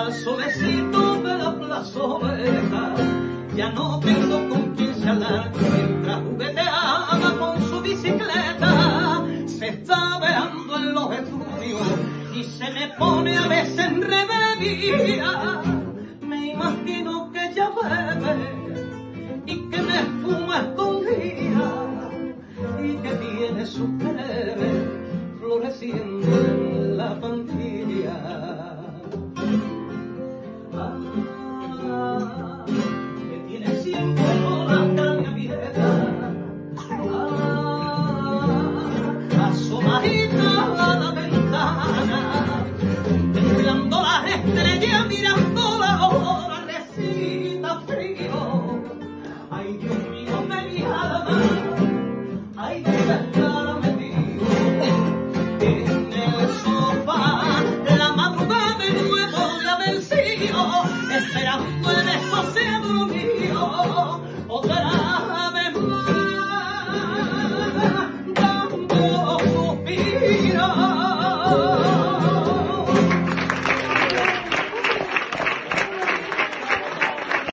al solecito de la plazoleta. Ya no tengo con quien charlar mientras jugueteaba con su bicicleta. Se está veando en los estudios y se me pone a veces en rebeldía.